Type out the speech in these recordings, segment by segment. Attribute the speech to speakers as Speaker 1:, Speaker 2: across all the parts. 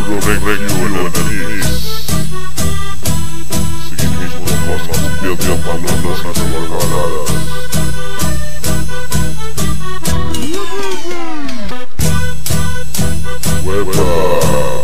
Speaker 1: Regio en el mix. Seguimos con más cumbias de palomas arrebatadas. ¡Hueva!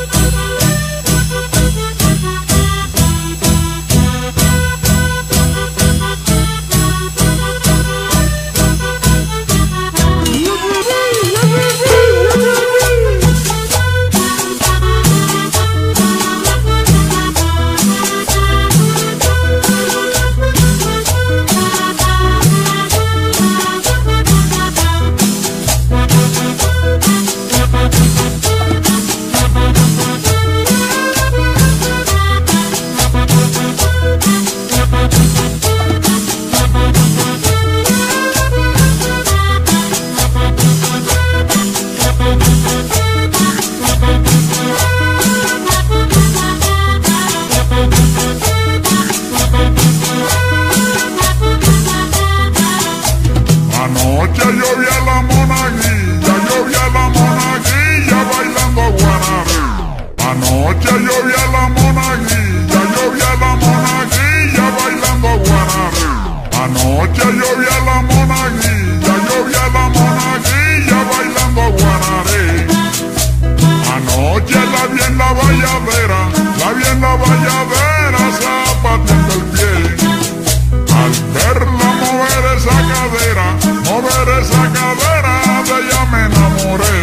Speaker 2: Anoche yo vi a la monaguilla bailando guarare. Anoche yo vi a la monaguilla bailando guarare. Anoche yo vi a la monaguilla bailando guarare. Anoche la vi en la valladera, zapateando el pie. Al verla mover esa cadera, de ella me enamoré.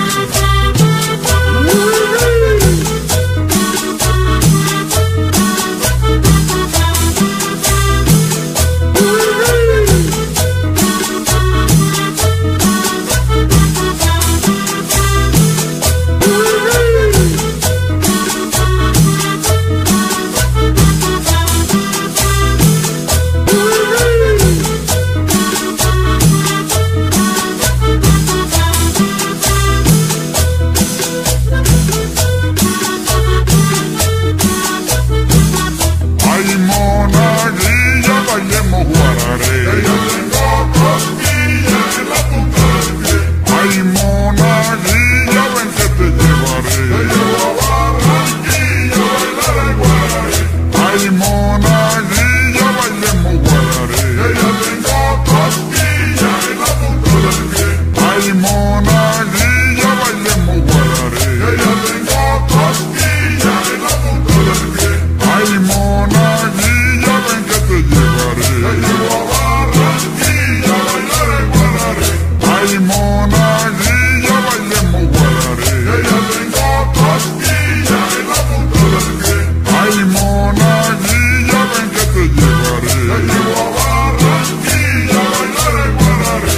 Speaker 2: Ay, monaguilla, bailemos guarare. Ella tengo cosquilla en la punta del pie. Ay, monaguilla, ven que te llevaré. Te llevo a Barranquilla, bailar el guarare. Ay, monaguilla, bailemos guarare. Ella tengo cosquilla en la punta del pie. Ay, monaguilla, bailemos guarare. Ella tengo cosquilla en la punta del pie. Ay, monaguilla, ven que te llevaré. Te llevo a Barranquilla, bailar el guarare. Ay, monaguilla, bailemos guarare. Ella tengo cosquilla en la punta del pie. Ay, monaguilla, ven que te llevaré. Te llevo a Barranquilla, bailar el guarare.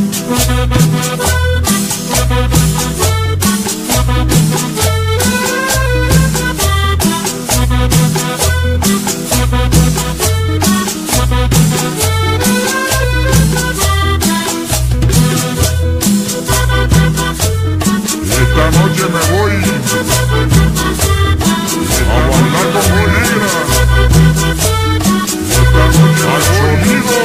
Speaker 2: Esta noche me voy a bailar con mi negra. Esta noche al sonido.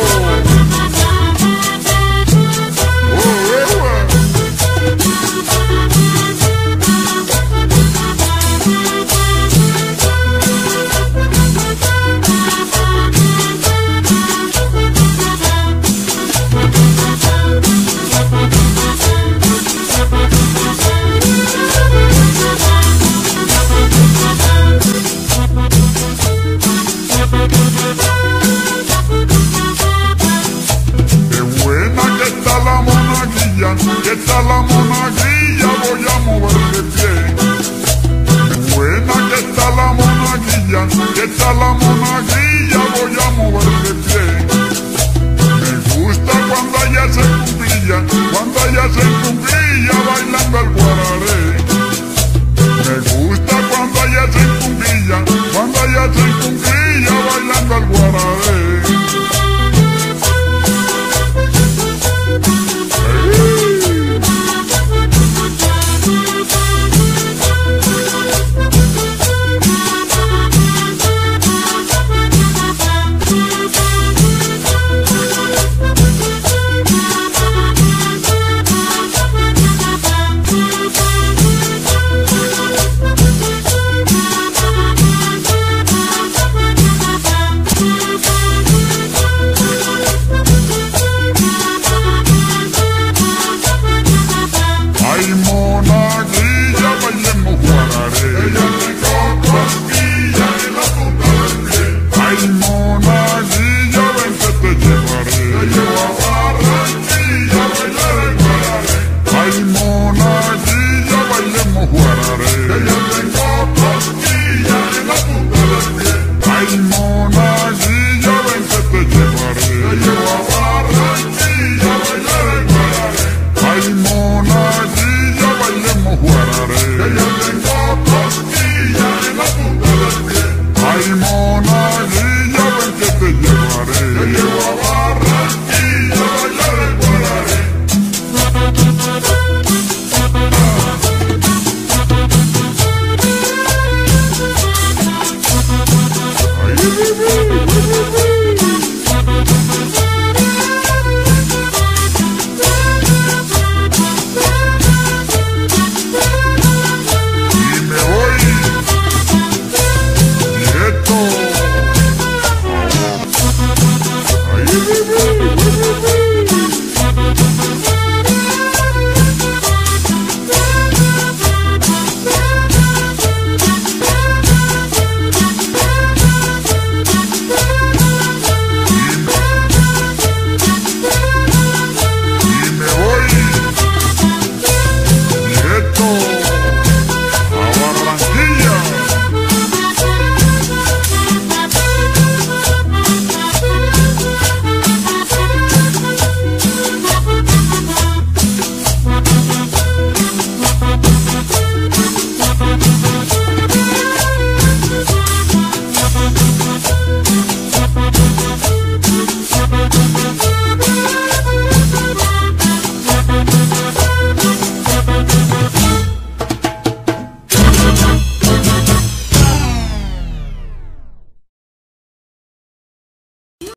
Speaker 2: Qué buena que está la monaguilla, voy a mover de pie. Qué buena que está la monaguilla, voy a mover de pie. Me gusta cuando ella se encumbilla, bailando el guarare. Me gusta cuando ella se encumbilla, bailando el guarare. Ay,